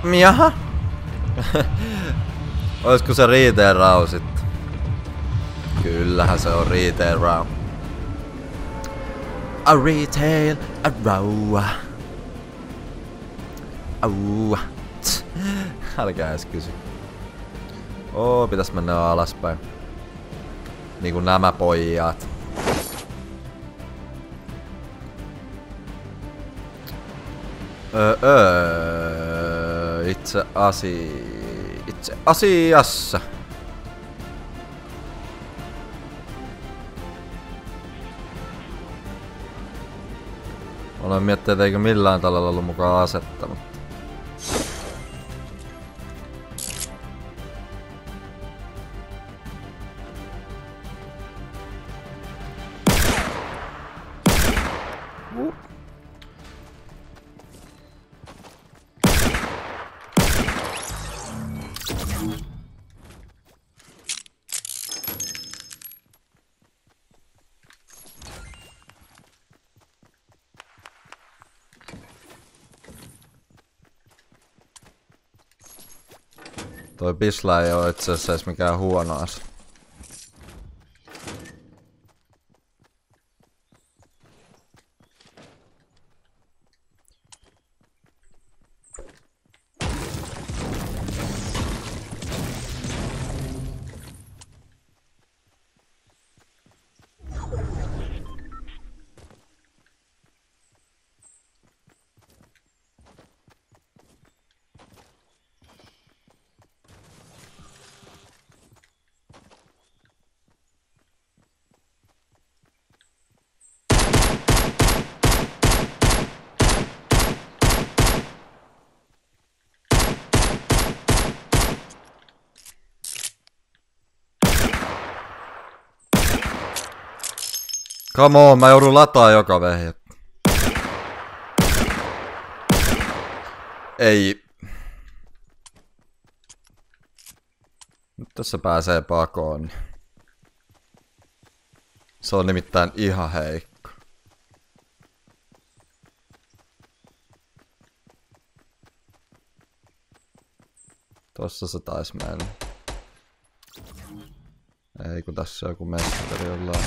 Jaha. Olisiko se retail raw sitten? Kyllähän se on retail raw. A retail, a raw. Au. Älkää edes kysy. Pitäis mennä alaspäin. Niinku nämä pojat. Itse asiassa. Olen miettinyt, eikö millään tällä ollut mukaan asetta, mutta... Toi Bisla ei oo itse asiassa edes mikään huono asia. Come on, mä joudun lataa joka vehje. Ei. Nyt tässä pääsee pakoon. Se on nimittäin ihan heikko. Tossa se taisi mennä. Ei kun tässä on joku mestari jollain.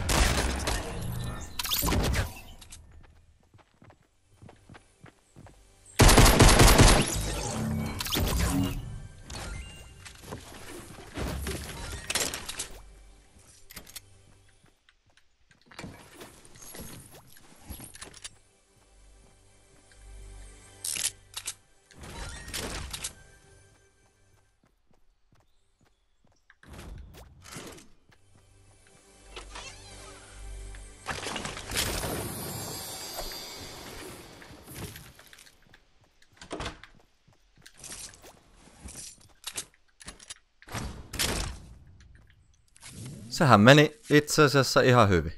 Sehän meni itse asiassa ihan hyvin.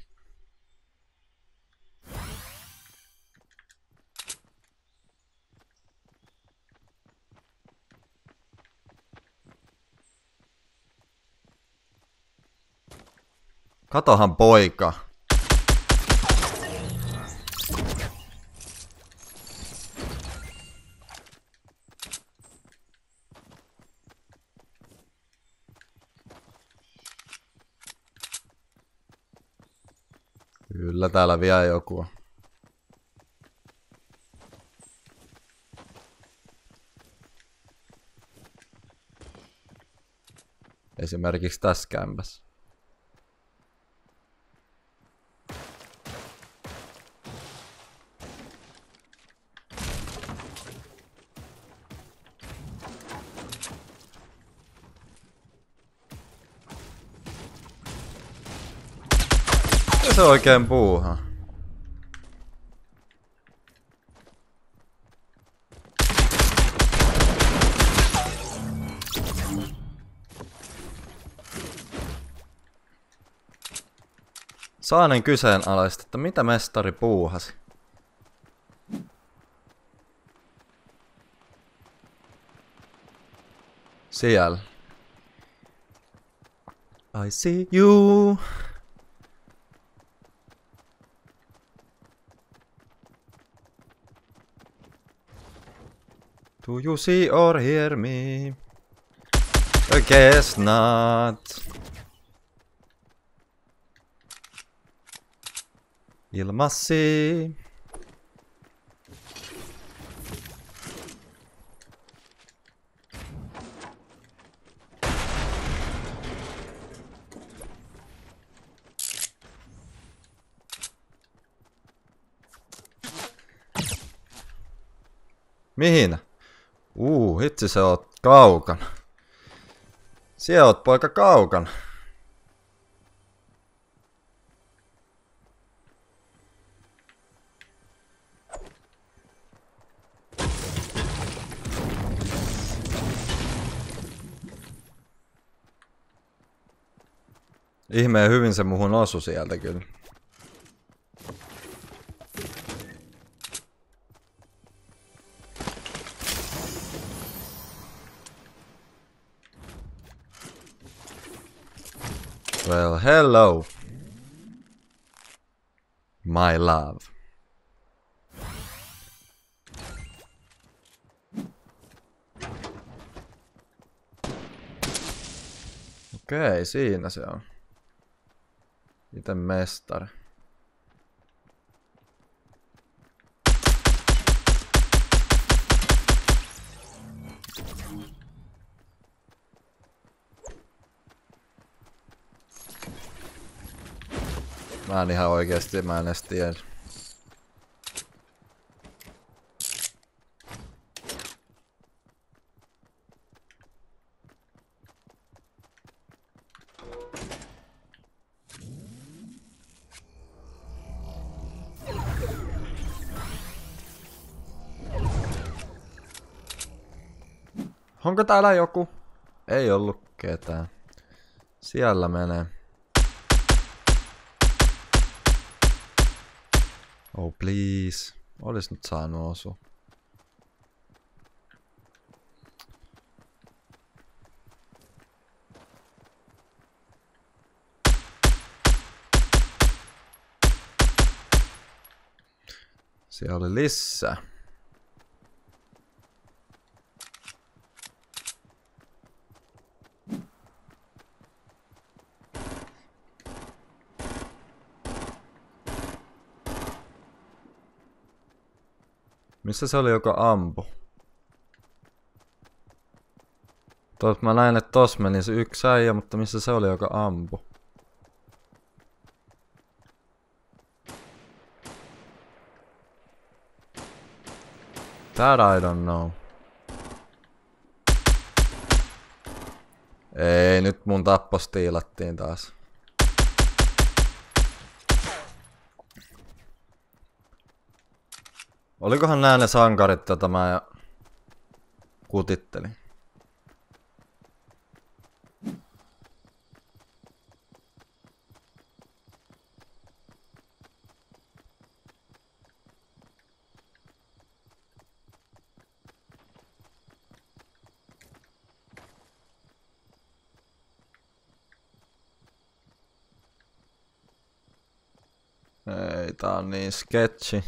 Katohan poika. Kyllä täällä vielä joku on. Esimerkiksi tässä kämpässä. Mitä se oikein puuhaa? Saanen kyseenalaista, että mitä mestari puuhasi? Siellä. I see you. Do you see or hear me? I guess not. Ilmassi. Mihin? Hitsi sä oot kaukana. Siellä oot poika kaukana. Ihmeen hyvin se muhun osui sieltä kyllä. Well, hello. My love. Okei, siinä se on. Ite mestari. Mä en ihan oikeesti, mä en edes tiedä. Onko täällä joku? Ei ollut ketään. Siellä menee. Oh please. Olis nyt saanut osua. Siellä oli lisää. Missä se oli, joka ampu? Mä näin, että tos meni se yksi äijä, mutta missä se oli, joka ampu? That I don't know. Ei, nyt mun tappo stiilattiin taas. Olikohan nää ne sankarit, joita mä kutittelin? Ei, tää on niin sketchi.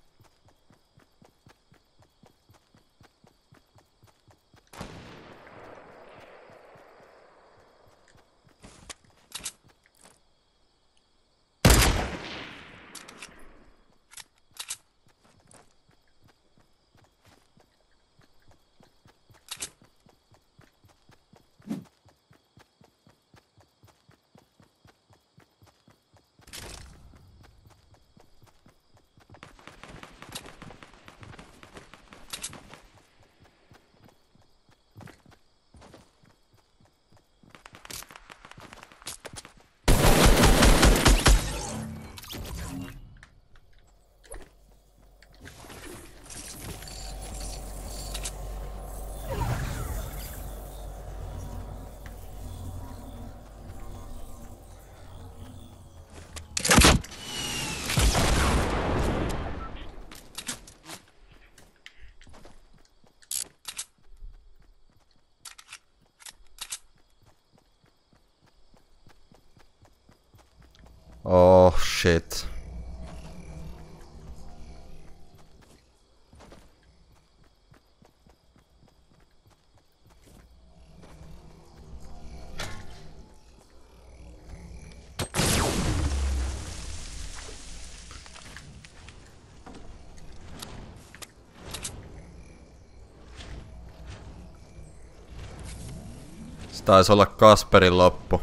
Oh shit. Se taisi olla Kasperin loppu.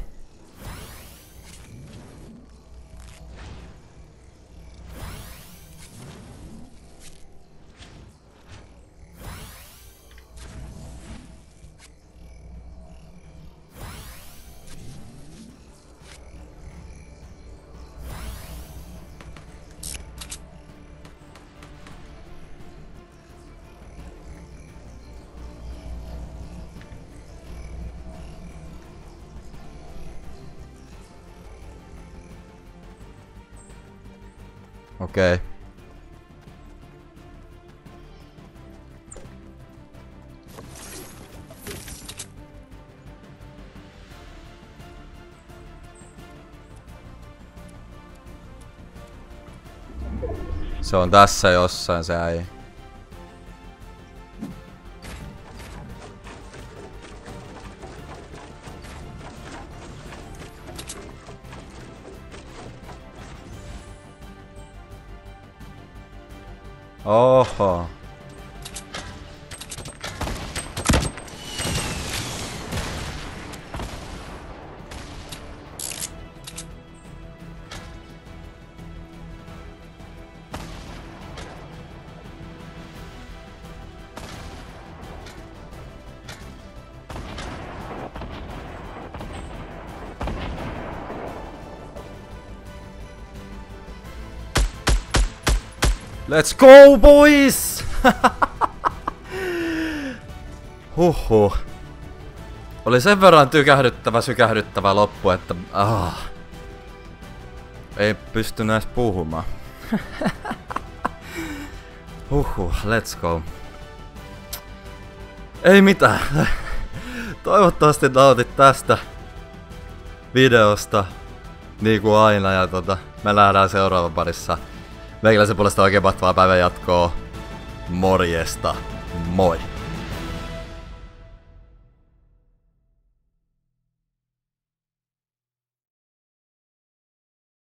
Okei. Okay. Se on tässä jossain se äijä. Oho. Let's go, boys! Huhhuh. Oli sen verran sykähdyttävä loppu, että ei pystynyt edes puhumaan. Huhhuh, let's go. Ei mitään. Toivottavasti nautit tästä videosta. Niin kuin aina, ja me nähdään seuraavan parissa. Meikäläisen puolesta oikein mahtavaa päivän jatkoa. Morjesta. Moi.